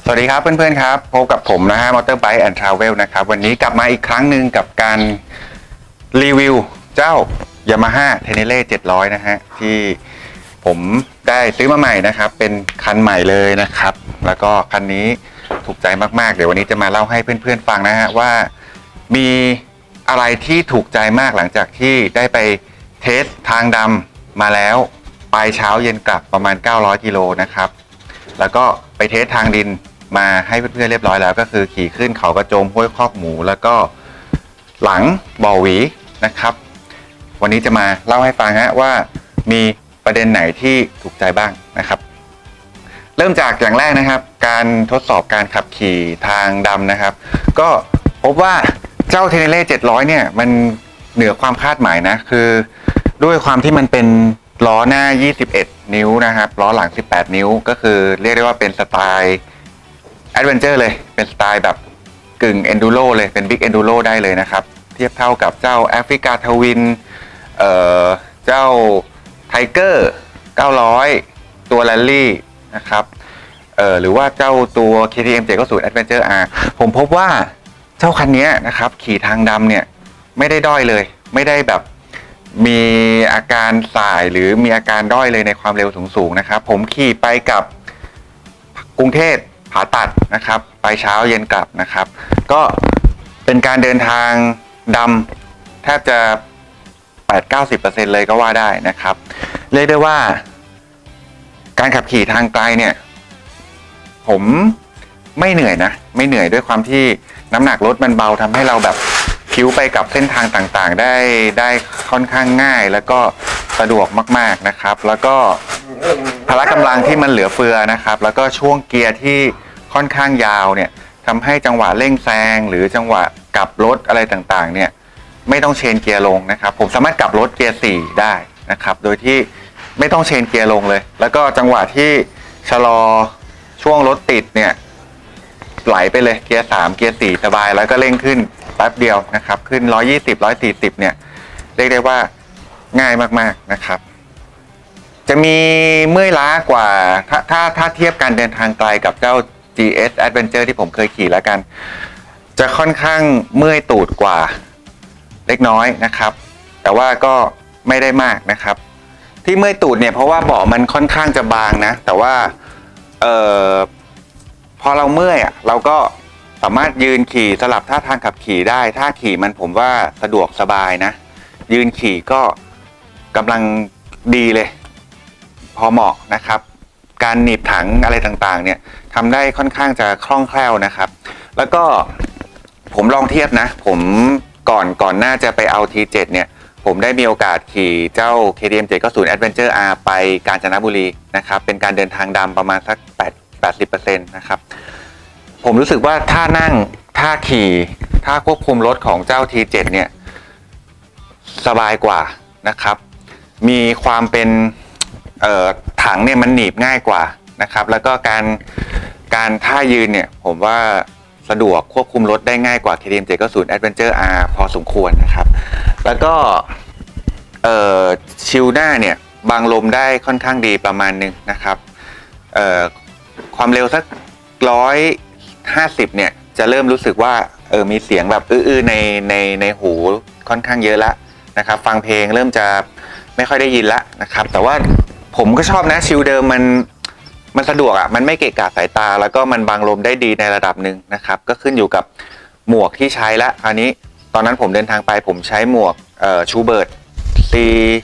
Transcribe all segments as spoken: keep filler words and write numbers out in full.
สวัสดีครับเพื่อนๆครับพบกับผมนะฮะ Motorbike and Travel นะครับวันนี้กลับมาอีกครั้งหนึ่งกับการรีวิวเจ้า Yamaha Tenere เจ็ดร้อยนะฮะที่ผมได้ซื้อมาใหม่นะครับเป็นคันใหม่เลยนะครับแล้วก็คันนี้ถูกใจมากๆเดี๋ยววันนี้จะมาเล่าให้เพื่อนๆฟังนะฮะว่ามีอะไรที่ถูกใจมากหลังจากที่ได้ไปเทสทางดำมาแล้วปลายเช้าเย็นกลับประมาณเก้าร้อยกิโลนะครับแล้วก็ไปเทสทางดินมาให้เพื่อนๆเรียบร้อยแล้วก็คือขี่ขึ้นเขากระโจมห้วยคอกหมูแล้วก็หลังบ่อหวีนะครับวันนี้จะมาเล่าให้ฟังฮะว่ามีประเด็นไหนที่ถูกใจบ้างนะครับเริ่มจากอย่างแรกนะครับการทดสอบการขับขี่ทางดำนะครับก็พบว่าเจ้า Tenere เจ็ดร้อยเนี่ยมันเหนือความคาดหมายนะคือด้วยความที่มันเป็นล้อหน้ายี่สิบเอ็ดนิ้วนะครับล้อหลังสิบแปดนิ้วก็คือเรียกได้ว่าเป็นสไตล์แอดเวนเจอร์เลยเป็นสไตล์แบบกึ่งเอนดูโรเลยเป็นบิ๊กเอนดูโรได้เลยนะครับเทียบเท่ากับเจ้าแอฟริกาทวินเอ่อเจ้าไทเกอร์เก้าร้อยตัวแรลลี่นะครับเอ่อหรือว่าเจ้าตัว เค ที เอ็ม เจ็ดเก้าศูนย์ Adventure R ผมพบว่าเจ้าคันนี้นะครับขี่ทางดำเนี่ยไม่ได้ด้อยเลยไม่ได้แบบมีอาการสายหรือมีอาการด้อยเลยในความเร็วสูงๆนะครับผมขี่ไปกับกรุงเทพผาตัดนะครับไปเช้าเย็นกลับนะครับก็เป็นการเดินทางดำแทบจะ แปดถึงเก้าสิบเปอร์เซ็นต์ เลยก็ว่าได้นะครับเรียกได้ว่าการขับขี่ทางไกลเนี่ยผมไม่เหนื่อยนะไม่เหนื่อยด้วยความที่น้ำหนักรถมันเบาทำให้เราแบบคิ้วไปกับเส้นทางต่างๆได้ได้ค่อนข้างง่ายแล้วก็สะดวกมากๆนะครับแล้วก็พละกำลังที่มันเหลือเฟือนะครับแล้วก็ช่วงเกียร์ที่ค่อนข้างยาวเนี่ยทำให้จังหวะเร่งแซงหรือจังหวะกลับรถอะไรต่างๆเนี่ยไม่ต้องเชนเกียร์ลงนะครับผมสามารถกลับรถเกียร์สี่ได้นะครับโดยที่ไม่ต้องเชนเกียร์ลงเลยแล้วก็จังหวะที่ชะลอช่วงรถติดเนี่ยไหลไปเลยเกียร์สามเกียร์สี่สบายแล้วก็เร่งขึ้นแป๊บเดียวนะครับขึ้นหนึ่งร้อยยี่สิบ หนึ่งร้อยสี่สิบเนี่ยเรียกได้ว่าง่ายมากๆนะครับจะมีเมื่อยล้ากว่าถ้าถ้าถ้าเทียบการเดินทางไกลกับเจ้า จี เอส Adventure ที่ผมเคยขี่แล้วกันจะค่อนข้างเมื่อยตูดกว่าเล็กน้อยนะครับแต่ว่าก็ไม่ได้มากนะครับที่เมื่อยตูดเนี่ยเพราะว่าเบาะมันค่อนข้างจะบางนะแต่ว่าเอ่อพอเราเมื่อยอ่ะเราก็สามารถยืนขี่สลับท่าทางขับขี่ได้ท่าขี่มันผมว่าสะดวกสบายนะยืนขี่ก็กำลังดีเลยพอเหมาะนะครับการหนีบถังอะไรต่างๆเนี่ยทำได้ค่อนข้างจะคล่องแคล่วนะครับแล้วก็ผมลองเทียบนะผมก่อนก่อนหน้าจะไปเอา ที เจ็ด เนี่ยผมได้มีโอกาสขี่เจ้า เค ที เอ็ม เจ็ดเก้าศูนย์ Adventure R ไปกาญจนบุรีนะครับเป็นการเดินทางดำประมาณสักแปด แปดสิบเปอร์เซ็นต์ นะครับผมรู้สึกว่าท่านั่งท่าขี่ท่าควบคุมรถของเจ้า ที เจ็ด เนี่ยสบายกว่านะครับมีความเป็นเอ่อถังเนี่ยมันหนีบง่ายกว่านะครับแล้วก็การการท่ายืนเนี่ยผมว่าสะดวกควบคุมรถได้ง่ายกว่า เค ที เอ็ม เจ็ดเก้าศูนย์ Adventure R พอสมควรนะครับแล้วก็เอ่อชิลหน้าเนี่ยบังลมได้ค่อนข้างดีประมาณนึงนะครับเอ่อความเร็วสักร้อยห้าสิบเนี่ยจะเริ่มรู้สึกว่าเออมีเสียงแบบอื้อๆในในในหูค่อนข้างเยอะแล้วนะครับฟังเพลงเริ่มจะไม่ค่อยได้ยินแล้วนะครับแต่ว่าผมก็ชอบนะชิลเดิมมันมันสะดวกอ่ะมันไม่เกะกะสายตาแล้วก็มันบังลมได้ดีในระดับหนึ่งนะครับก็ขึ้นอยู่กับหมวกที่ใช้ละอันนี้ตอนนั้นผมเดินทางไปผมใช้หมวกเอ่อชูเบิร์ตซี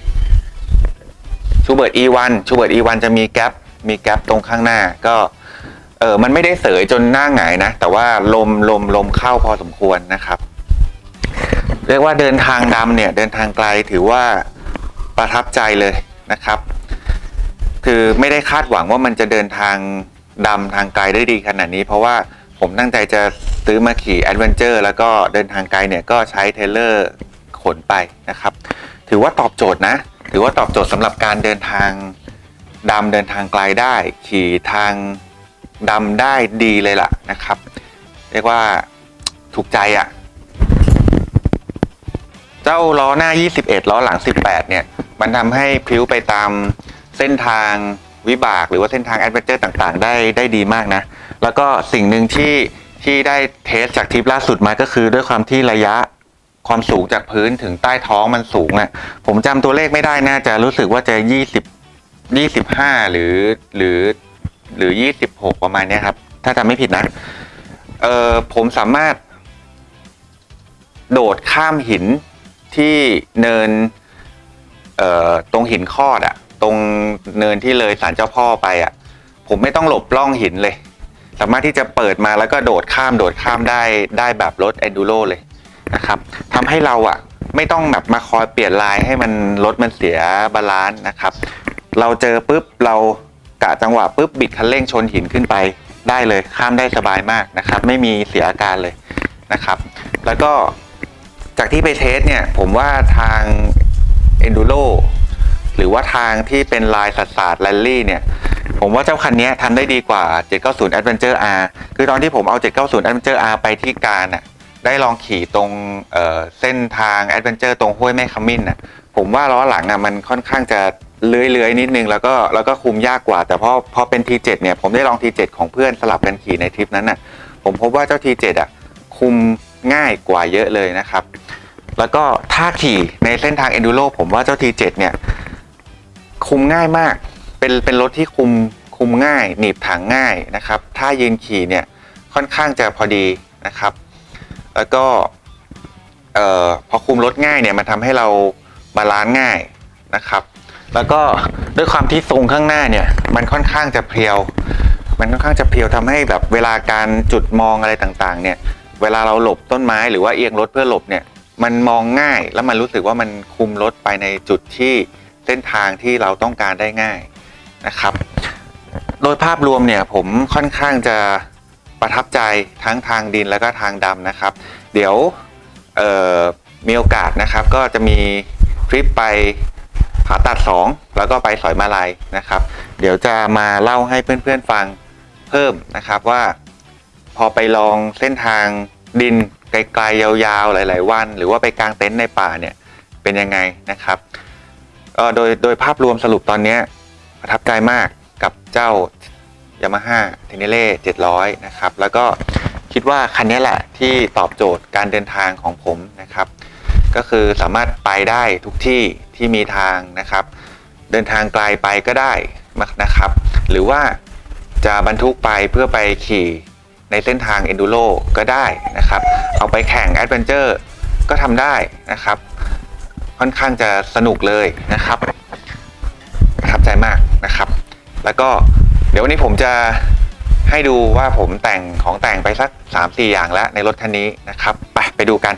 ชูเบิร์ต อี วัน ชูเบิร์ต อี วัน จะมีแก๊ปมีแก๊ปตรงข้างหน้าก็เออมันไม่ได้เสยจนหน้าหงายนะแต่ว่าลมลมลมเข้าพอสมควรนะครับเรียกว่าเดินทางดำเนี่ยเดินทางไกลถือว่าประทับใจเลยนะครับคือไม่ได้คาดหวังว่ามันจะเดินทางดำทางไกลได้ดีขนาดนี้เพราะว่าผมตั้งใจจะซื้อมาขี่แอดเวนเจอร์แล้วก็เดินทางไกลเนี่ยก็ใช้เทรลเลอร์ขนไปนะครับถือว่าตอบโจทย์นะถือว่าตอบโจทย์สำหรับการเดินทางดำเดินทางไกลได้ขี่ทางดำได้ดีเลยล่ะนะครับเรียกว่าถูกใจอ่ะเจ้าล้อหน้ายี่สิบเอ็ดล้อหลังสิบแปดเนี่ยมันทำให้พลิ้วไปตามเส้นทางวิบากหรือว่าเส้นทางแอดเวนเจอร์ต่างๆได้ได้ดีมากนะแล้วก็สิ่งหนึ่งที่ที่ได้เทสจากทริปล่าสุดมาก็คือด้วยความที่ระยะความสูงจากพื้นถึงใต้ท้องมันสูงอ่ะผมจำตัวเลขไม่ได้น่าจะรู้สึกว่าจะยี่สิบยี่สิบห้าหรือหรือหรือยี่สิบหกประมาณนี้ครับถ้าจำไม่ผิดนะเออผมสามารถโดดข้ามหินที่เนินเอ่อตรงหินคอดอะตรงเนินที่เลยศาลเจ้าพ่อไปอะผมไม่ต้องหลบร่องหินเลยสามารถที่จะเปิดมาแล้วก็โดดข้ามโดดข้ามได้ได้แบบรถ Enduro เลยนะครับทำให้เราอะไม่ต้องแบบมาคอยเปลี่ยนลายให้มันรถมันเสียบาลานซ์นะครับเราเจอปุ๊บเรากะจังหวะปุ๊บบิดคันเร่งชนหินขึ้นไปได้เลยข้ามได้สบายมากนะครับไม่มีเสียอาการเลยนะครับแล้วก็จากที่ไปเทสเนี่ยผมว่าทาง Enduro หรือว่าทางที่เป็นลายสัสๆแรลลี่เนี่ยผมว่าเจ้าคันนี้ทำได้ดีกว่าเจ็ดเก้าศูนย์ Adventure R คือตอนที่ผมเอาเจ็ดเก้าศูนย์ Adventure R ไปที่กาญน่ะได้ลองขี่ตรงเอ่อเส้นทาง Adventure ตรงห้วยแม่ขมิ้นน่ะผมว่าล้อหลังอ่ะมันค่อนข้างจะเลื้อยๆนิดนึงแล้วก็แล้วก็คุมยากกว่าแต่พอพอเป็น ที เจ็ด เนี่ยผมได้ลอง ที เจ็ด ของเพื่อนสลับกันขี่ในทริปนั้นน่ะผมพบว่าเจ้า ที เจ็ด อ่ะคุมง่ายกว่าเยอะเลยนะครับแล้วก็ท่าขี่ในเส้นทาง Enduro ผมว่าเจ้า ที เจ็ด เนี่ยคุมง่ายมากเป็นเป็นรถที่คุมคุมง่ายหนีบถังง่ายนะครับถ้ายืนขี่เนี่ยค่อนข้างจะพอดีนะครับแล้วก็เอ่อพอคุมรถง่ายเนี่ยมันทำให้เราบาลานซ์ง่ายนะครับแล้วก็ด้วยความที่ทรงข้างหน้าเนี่ยมันค่อนข้างจะเพรียวมันค่อนข้างจะเพรียวทำให้แบบเวลาการจุดมองอะไรต่างๆเนี่ยเวลาเราหลบต้นไม้หรือว่าเอียงรถเพื่อหลบเนี่ยมันมองง่ายแล้วมันรู้สึกว่ามันคุมรถไปในจุดที่เส้นทางที่เราต้องการได้ง่ายนะครับโดยภาพรวมเนี่ยผมค่อนข้างจะประทับใจทั้งทางดินแล้วก็ทางดำนะครับเดี๋ยวเอ่อมีโอกาสนะครับก็จะมีทริปไปผาตัดสองแล้วก็ไปสอยมาลัยนะครับเดี๋ยวจะมาเล่าให้เพื่อนๆฟังเพิ่มนะครับว่าพอไปลองเส้นทางดินไกลๆยาวๆหลายๆวันหรือว่าไปกางเต็นท์ในป่าเนี่ยเป็นยังไงนะครับก็โดยโดยภาพรวมสรุปตอนนี้ประทับใจมากกับเจ้า Yamaha Tenere เจ็ดร้อยนะครับแล้วก็คิดว่าคันนี้แหละที่ตอบโจทย์การเดินทางของผมนะครับก็คือสามารถไปได้ทุกที่ที่มีทางนะครับเดินทางไกลไปก็ได้นะครับหรือว่าจะบรรทุกไปเพื่อไปขี่ในเส้นทาง Enduro ก็ได้นะครับเอาไปแข่ง Adventure ก็ทำได้นะครับค่อนข้างจะสนุกเลยนะครับประทับใจมากนะครับแล้วก็เดี๋ยววันนี้ผมจะให้ดูว่าผมแต่งของแต่งไปสัก สามสี่ อย่างแล้วในรถคันนี้นะครับไปไปดูกัน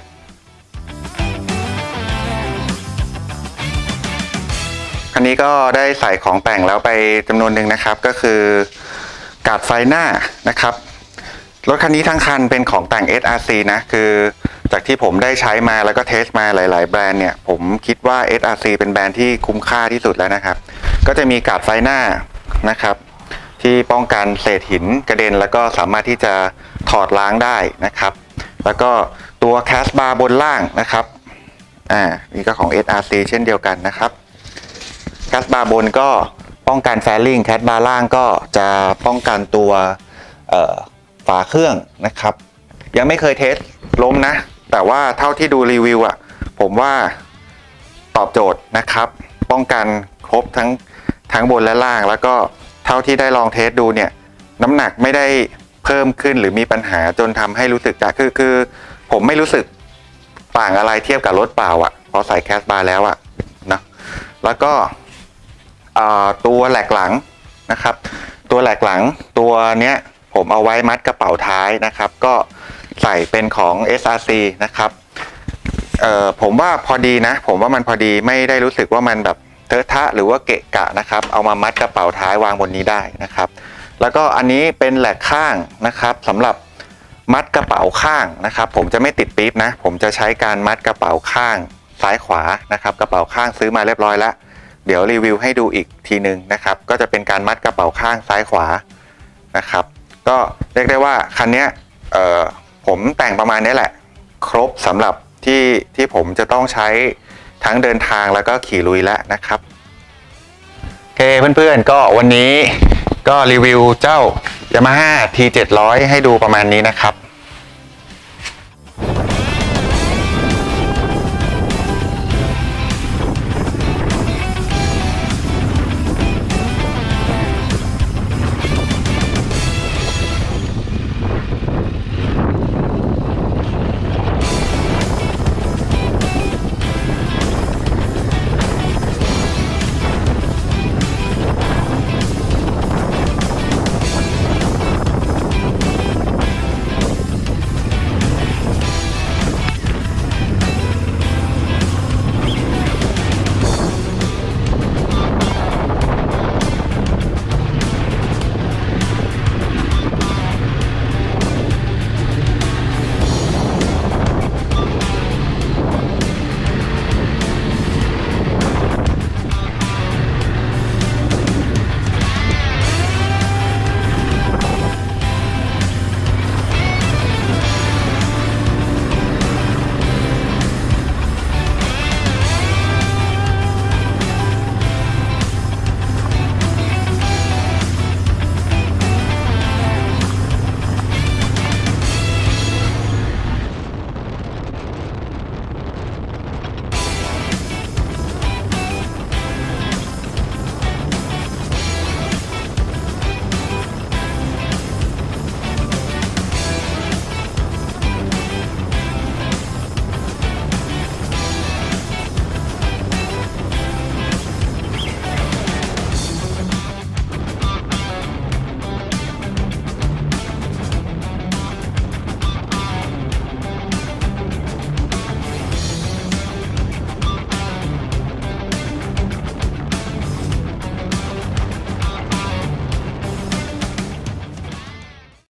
คันนี้ก็ได้ใส่ของแต่งแล้วไปจำนวนหนึ่งนะครับก็คือกาดไฟหน้านะครับรถคันนี้ทั้งคันเป็นของแต่ง เอส อาร์ ซี นะคือจากที่ผมได้ใช้มาแล้วก็เทสมาหลายๆแบรนด์เนี่ยผมคิดว่า เอส อาร์ ซี เป็นแบรนด์ที่คุ้มค่าที่สุดแล้วนะครับก็จะมีกาดไฟหน้านะครับที่ป้องกันเศษหินกระเด็นแล้วก็สามารถที่จะถอดล้างได้นะครับแล้วก็ตัวแคสบาร์บนล่างนะครับอ่านี่ก็ของ เอส อาร์ ซี เช่นเดียวกันนะครับแคสบาร์บนก็ป้องกันแฟลลิ่งแคสบาร์ล่างก็จะป้องกันตัวเอ่อฝาเครื่องนะครับยังไม่เคยเทสล้มนะแต่ว่าเท่าที่ดูรีวิวอ่ะผมว่าตอบโจทย์นะครับป้องกันครบทั้งทั้งบนและล่างแล้วก็เท่าที่ได้ลองเทสดูเนี่ยน้ำหนักไม่ได้เพิ่มขึ้นหรือมีปัญหาจนทำให้รู้สึกจะคือคือผมไม่รู้สึกต่างอะไรเทียบกับรถเปล่าอ่ะพอใส่แคสบาร์แล้วอ่ะนะแล้วก็ตัวแหลกหลังนะครับตัวแหลกหลังตัวเนี้ยผมเอาไว้มัดกระเป๋าท้ายนะครับก็ใส่เป็นของ เอส อาร์ ซี นะครับเอ่อผมว่าพอดีนะผมว่ามันพอดีไม่ได้รู้สึกว่ามันแบบเทอะทะหรือว่าเกะกะนะครับเอามามัดกระเป๋าท้ายวางบนนี้ได้นะครับแล้วก็อันนี้เป็นแหลกข้างนะครับสำหรับมัดกระเป๋าข้างนะครับผมจะไม่ติดปี๊บนะผมจะใช้การมัดกระเป๋าข้างซ้ายขวานะครับกระเป๋าข้างซื้อมาเรียบร้อยแล้วเดี๋ยวรีวิวให้ดูอีกทีนึงนะครับก็จะเป็นการมัดกระเป๋าข้างซ้ายขวานะครับก็เรียกได้ว่าคันนี้เอ่อผมแต่งประมาณนี้แหละครบสำหรับที่ที่ผมจะต้องใช้ทั้งเดินทางแล้วก็ขี่ลุยแล้วนะครับโอเคเพื่อนๆก็วันนี้ก็รีวิวเจ้า Yamaha ที เจ็ดร้อย ให้ดูประมาณนี้นะครับ